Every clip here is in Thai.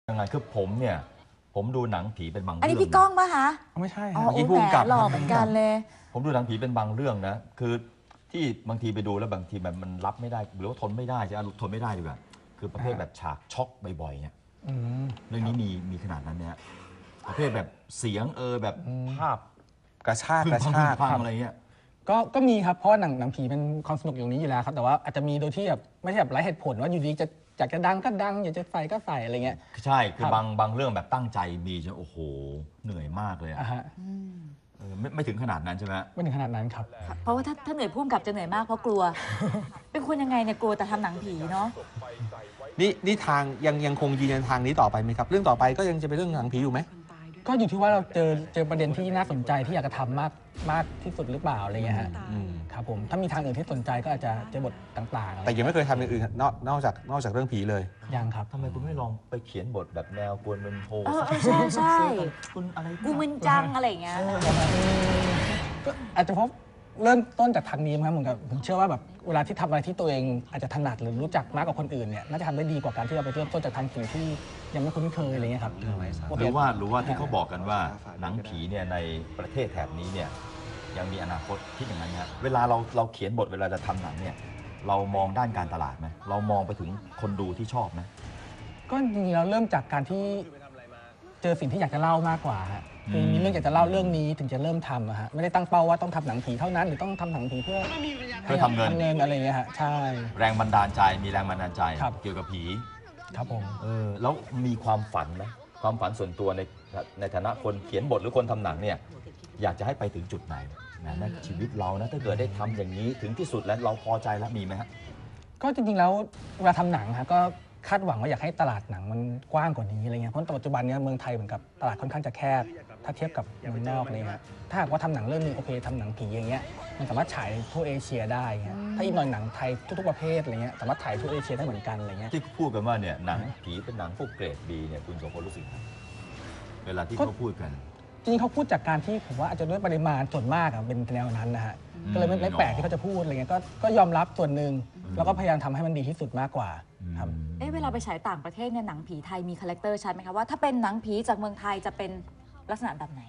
ยังไงคือผมเนี่ยผมดูหนังผีเป็นบางเรื่องอันนี้พี่ก้องปะคะไม่ใช่อ๋อครับโอ้ผู้แหมกำกับหล่อเหมือนกันเลยผมดูหนังผีเป็นบางเรื่องนะคือที่บางทีไปดูแล้วบางทีมันรับไม่ได้หรือว่าทนไม่ได้จะทนไม่ได้ดีกว่าคือประเภทแบบฉากช็อกบ่อยๆเนี่ยเรื่องนี้มีขนาดนั้นเนี่ยประเภทแบบเสียงแบบภาพกระชากพังครับอะไรเงี้ยก็มีครับเพราะว่าหนังผีเป็นความสนุกอย่างนี้อยู่แล้วครับแต่ว่าอาจจะมีโดยที่แบบไม่ใช่แบบไร้เหตุผลว่าอยู่ดีจะอยากจะดังก็ดังอยากจะใส่ก็ใส่อะไรเงี้ยใช่คือครับบางเรื่องแบบตั้งใจมีจนโอ้โหเหนื่อยมากเลยอะอ่ะฮะไม่ถึงขนาดนั้นใช่ไหมไม่ถึงขนาดนั้นครับเพราะว่าถ้าเหนื่อยพุ่มกับจะเหนื่อยมากเพราะกลัว เป็นคนยังไงเนี่ยกลัวแต่ทำหนังผีเนาะนี่ทางยังคงยืนยันทางนี้ต่อไปไหมครับ เรื่องต่อไปก็ยังจะเป็นเรื่องหนังผีอยู่ไหมก็อยู่ที่ว่าเราเจอประเด็นที่น่าสนใจที่อยากจะทำมากที่สุดหรือเปล่าอะไรเงี้ยฮะครับผมถ้ามีทางอื่นที่สนใจก็อาจจะเจอบทต่างๆแต่ยังไม่เคยทำอย่างอื่นนอกจากเรื่องผีเลยยังครับทำไมคุณไม่ลองไปเขียนบทแบบแนวกวนเป็นโทใช่คุณอะไรกูมึนจังอะไรอย่างเงี้ยก็อาจจะเพราะเริ่มต้นจากทางนี้มั้งเหมือนกับผมเชื่อว่าแบบเวลาที่ทำอะไรที่ตัวเองอาจจะถนัดหรือรู้จักมากกว่าคนอื่นเนี่ยน่าจะทำได้ดีกว่าการที่เราไปเริ่มต้นจากทางสิ่งที่ยังไม่คุ้นเคยอะไรเงี้ยครับหรือว่าที่เขาบอกกันว่าหนังผีเนี่ยในประเทศแถบนี้เนี่ยยังมีอนาคตคิดอย่างนั้นนะเวลาเราเขียนบทเวลาจะทำหนังเนี่ยเรามองด้านการตลาดไหมเรามองไปถึงคนดูที่ชอบไหมก็จริงๆเราเริ่มจากการที่เจอสิ่งที่อยากจะเล่ามากกว่าฮะคือมีเรื่องอยากจะเล่าเรื่องนี้ถึงจะเริ่มทำอะฮะไม่ได้ตั้งเป้าว่าต้องทำหนังผีเท่านั้นหรือต้องทำหนังผีเพื่อทำเงินอะไรเงี้ยฮะใช่แรงบันดาลใจมีแรงบันดาลใจครับเกี่ยวกับผีครับผมแล้วมีความฝันไหมความฝันส่วนตัวในฐานะคนเขียนบทหรือคนทำหนังเนี่ยอยากจะให้ไปถึงจุดไหนนะชีวิตเรานะถ้าเกิดได้ทำอย่างนี้ถึงที่สุดแล้วเราพอใจแล้วมีไหมฮะก็จริงๆแล้วเวลาทำหนังฮะก็คาดหวังว่าอยากให้ตลาดหนังมันกว้างกว่านี้อะไรเงี้ยเพราะปัจจุบันเนี้ยเมืองไทยเหมือนกับตลาดค่อนข้างจะแคบถ้าเทียบกับเมืองนอกเลยฮะถ้าหากว่าทำหนังเรื่องนึงโอเคทำหนังผีอย่างเงี้ยมันสามารถฉายทั่วเอเชียได้เงี้ยถ้าอีกหน่อยหนังไทยทุกๆประเภทอะไรเงี้ยสามารถถ่ายทั่วเอเชียได้เหมือนกันอะไรเงี้ยที่พูดกันว่าเนี่ยหนังผีเป็นหนังพวกเกรดบีเนี่ยคุณโสพลรู้สึกไงเวลาที่เขาพูดกันจริงๆเขาพูดจากการที่ผมว่าอาจจะด้วยปริมาณส่วนมากอะเป็นแนวนั้นนะฮะก็เลยไม่แปลกที่เขาจะพูดอะไรเงี้ยก็ยอมรับส่วนหนึ่งแล้วก็พยายามทำให้มันดีที่สุดมากกว่าครับเวลาไปฉายต่างประเทศเนี่ยหนังผีไทยมีคาแรคเตอร์ชัดไหมคะว่าถ้าเป็นหนังผีจากเมืองไทยจะเป็นลักษณะแบบไหน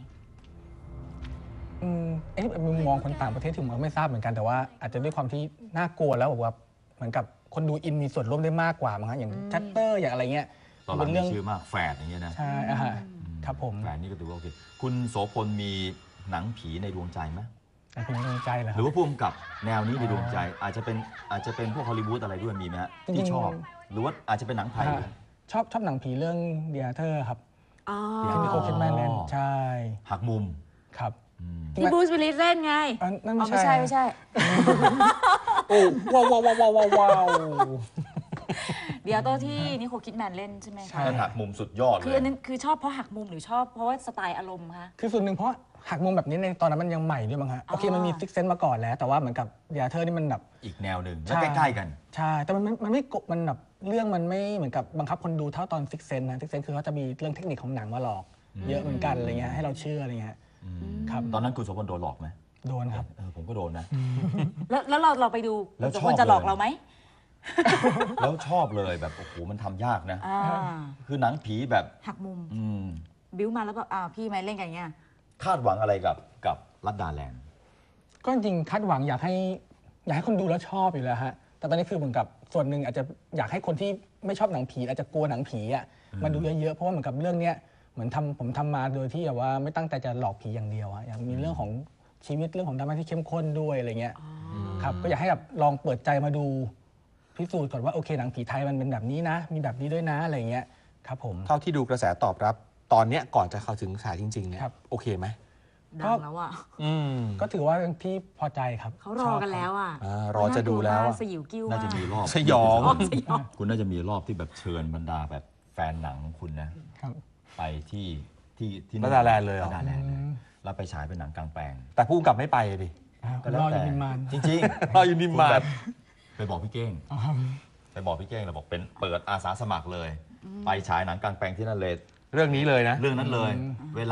มุมมองคนต่างประเทศถึงผมก็ไม่ทราบเหมือนกันแต่ว่าอาจจะด้วยความที่น่ากลัวแล้วแบบว่าเหมือนกับคนดูอินมีส่วนร่วมได้มากกว่ามั้งฮะอย่างชัตเตอร์อย่างอะไรเงี้ยตอนหลังมีชื่อมากแฝดอย่างเงี้ยนะใช่ฮะครับผมแฝดนี่ก็ถือว่าโอเคคุณโสพลมีหนังผีในดวงใจไหมเป็นดวงใจเหรอหรือว่าพุ่มกับแนวนี้ในดวงใจ อาจจะเป็นพวกฮอลลีวูดอะไรด้วยมีไหมฮะที่ชอบ หรือว่าอาจจะเป็นหนังไทยชอบหนังผีเรื่องเดียเธอร์ครับอ๋อที่นิโคลคิดแมนเล่นใช่หักมุมครับที่บรูซวิลลิสเล่นไงนั่นอ๋อไม่ใช่ไม่ใช่โอ้ว้าวเดี๋ยวตัวที่นิโคลคิดแมนเล่นใช่ไหมใช่คะนั่นหักมุมสุดยอดเลคือย อันนั้นคือชอบเพราะหักมุมหรือชอบเพราะว่าสไตล์อารมณ์คะคือส่วนหนึ่งเพราะหักมุมแบบนี้ในตอนนั้นมันยังใหม่ด้วยมั้งฮะโอเคมันมีซิกเซนมาก่อนแล้วแต่ว่าเหมือนกับเดียเธอร์นี่มันแบบอีกแนวหนึ่งและใกล้ๆกันใช่แต่มันไม่กบมันแบบเรื่องมันไม่เหมือนกับบังคับคนดูเท่าตอนซิกเซนนะซิกเซนคือเขาจะมีเรื่องเทคนิคของหนังมาหลอกเยอะเหมือนกันอะไรเงี้ยให้เราเชื่ออะไรเงี้ยครับตอนนั้นคุณโสพลโดนหลอกไหมโดนครับผมก็โดนนะแล้วเราไปดูแล้วชอบคนจะหลอกเราไหมแล้วชอบเลยแบบโอ้โหมันทำยากนะอ่าคือหนังผีแบบหักมุมอืมบิ้วมาแล้วแบบพี่ไม่เล่นกันอย่างเงี้ยคาดหวังอะไรกับลัดดาแลนด์ก็จริงคาดหวังอยากให้คนดูแล้วชอบอยู่แล้วฮะแต่ตอนนี้คือเหมือนกับส่วนหนึ่งอาจจะอยากให้คนที่ไม่ชอบหนังผีอาจจะกลัวหนังผีอ่ะมาดูเยอะๆเพราะว่าเหมือนกับเรื่องเนี้ยเหมือนผมทำมาโดยที่แบบว่าไม่ตั้งใจจะหลอกผีอย่างเดียวอะอยากมีเรื่องของชีวิตเรื่องของดราม่าที่เข้มข้นด้วยอะไรเงี้ยครับก็อยากให้แบบลองเปิดใจมาดูพิสูจน์ก่อนว่าโอเคหนังผีไทยมันเป็นแบบนี้นะ มีแบบนี้ด้วยนะอะไรเงี้ยครับผมเท่าที่ดูกระแสตอบรับ ตอนเนี้ยก่อนจะเข้าถึงฉายจริงๆเนี่ยครับโอเคไหมดังแล้วอ่ะก็ถือว่าเป็นที่พอใจครับเขารอกันแล้วอ่ะรอจะดูแล้วอะสยิวกิ้วน่าจะมีรอบสยองสยองคุณน่าจะมีรอบที่แบบเชิญบรรดาแบบแฟนหนังของคุณนะครับ ไปที่ลัดดาแลนด์เลยเหรอลัดดาแลนด์เลยแล้วไปฉายเป็นหนังกลางแปลงแต่ผู้กำกับไม่ไปดิก็แล้วรออแต่ยู่นิมมานจริงๆรออยู่นิมมานคุณแบบไปบอกพี่เก้งไปบอกพี่เก้งเราบอกเป็นเปิดอาสาสมัครเลย ไปฉายหนังกลางแปลงที่นั่นเลยเรื่องนี้เลยนะเรื่องนั้นเลย เวลา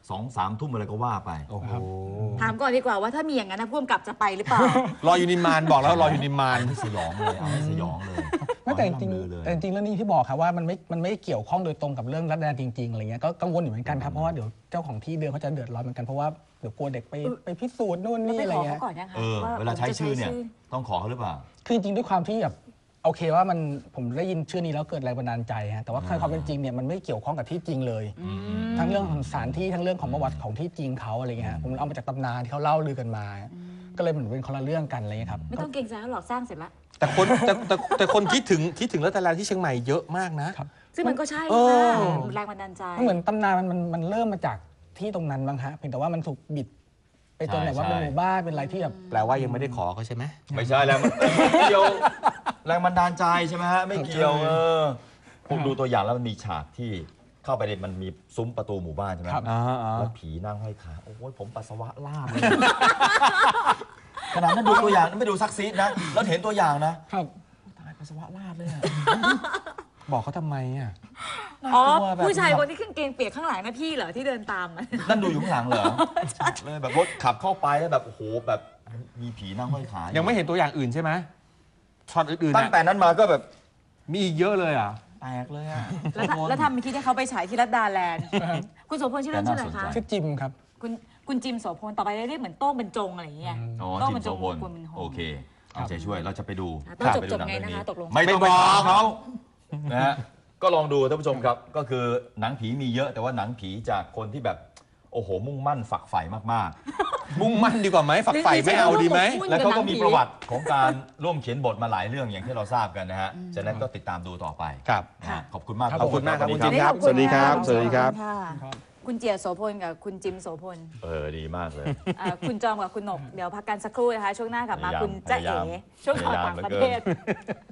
2-3 ทุ่มอะไรก็ว่าไปโอ้โหถามก่อนดีกว่าว่าถ้ามีอย่างนั้นนะพ่วงกับจะไปหรือเปล่ารออยู่นิมมานบอกแล้วรออยู่นิมมานเอาให้สยองเลยเอาให้สยองเลยไม่แต่จริงเอาให้ล่ำลือเลยๆแต่จริงๆเรื่องนี้ที่บอกครับว่ามันไม่เกี่ยวข้องโดยตรงกับเรื่องรัฐแดนจริงๆอะไรเงี้ยก็กังวลอยู่เหมือนกันครับเพราะว่าเดี๋ยวเจ้าของที่เดิมเขาจะเดือดร้อนเหมือนกันเพราะว่าเดี๋ยวกลัวเด็กไปพิสูจน์นู่นแล้วนี่ไปอะไรขอเงี้เขายก่อนยังคะเวลาใช้ชื่อเนี่ยต้องขอเขาหรือเปล่าคือจริงๆด้วยความที่แบบโอเคว่ามันผมได้ยินชื่อนี้แล้วเกิดแรงบันดาลใจฮะแต่ว่าความเป็นจริงเนี่ยมันไม่เกี่ยวข้องกับที่จริงเลย ทั้งเรื่องของสถานที่ทั้งเรื่องของประวัติของที่จริงเขาอะไรเงี้ยฮะผมเอามาจากตำนานที่เขาเล่าลือกันมา ก็เลยเหมือนเป็นคนละเรื่องกันอะไรเงี้ยครับไม่ต้องเกรงใจเขาหรอกสร้างเสร็จละแต่คนคิดถึงรัตนแลนด์ที่เชียงใหม่เยอะมากนะครับซึ่งมันก็ใช่เออค่ะแรงบันดาลใจมันเหมือนตำนานมันเริ่มมาจากที่ตรงนั้นบ้างฮะเพียงแต่ว่ามันถูกบิดไปจนแบบว่าเป็นหมู่บ้านเป็นอะไรที่แบบแปลว่ายังไม่ได้ขอเขาใช่ไหมไม่ใช่แล้วมันไม่เกี่ยวแรงบันดาลใจใช่ไหมฮะไม่เกี่ยวผมดูตัวอย่างแล้วมันมีฉากที่เข้าไปในมันมีซุ้มประตูหมู่บ้านใช่ไหมครับแล้วผีนั่งห้อยขาโอ้ยผมปัสสาวะลาบเลยขนาดนั้นดูตัวอย่างไม่ดูซักซีดนะแล้วเห็นตัวอย่างนะครับ ตายปัสสาวะลาบเลยอะบอกเขาทำไมอ่ะอ๋อน่ากลัวแบบผู้ชายคนที่ขึ้นเกงเปียกข้างหลังนะพี่เหรอที่เดินตามอะนั่นดูอยู่ข้างหลังเหรอเลยแบบรถขับเข้าไปแล้วแบบโอ้โหแบบมีผีนั่งห้อยขายัยังไม่เห็นตัวอย่างอื่นใช่ไหมช็อตอื่นๆตั้งแต่น่ะนั้นมาก็แบบมีอีกเยอะเลยอ่ะแตกเลยอะแล้วทำคิดให้เขาไปฉายที่รัตดาแลนด์ คุณโสพลชื่อเล่นชื่ออะไรคะชื่อจิมครับคุณจิมโสพลต่อไปเรียกเหมือนโต้งเป็นจงอะไรอย่างเงี้ยอ๋อโต้งจิเป็มนโสจงพลควรเป็นโฮมโอเคเอาใจช่วยเราจะไปดูต้องจบไปดูหนัไงเรื่นะคะตกลงไม่ต้องไม่ไปบอกถามเขานะฮะก็ลองดูท่านผู้ชมครับ ก็คือหนังผีมีเยอะแต่ว่าหนังผีจากคนที่แบบโอ้โหมุ่งมั่นฝักใฝ่มากมุ่งมั่นดีกว่าไหมฝักใฝ่ไม่เอาดีไหมๆ แล้วเขาก็มีประวัติของการร่วมเขียนบทมาหลายเรื่องอย่างที่เราทราบกันนะฮะฉะนั้นก็ติดตามดูต่อไปครับนะฮะขอบคุณมากขอบคุณมากครับสวัคุสณดีจิมครับขอบณสวัสดีครับะสวัสดีครับค่ะคุณเจียโสพลกับคุณจิมโสพลดีมากเลยคุณจอมกับคุณหนกเดี๋ยวพักกันสักครู่นะคะช่วงหน้ากลับมาพยายามคุณจ๊ะเอ๋พยายามช่วงข่าวต่างประเทศพยายามเหลือเกิน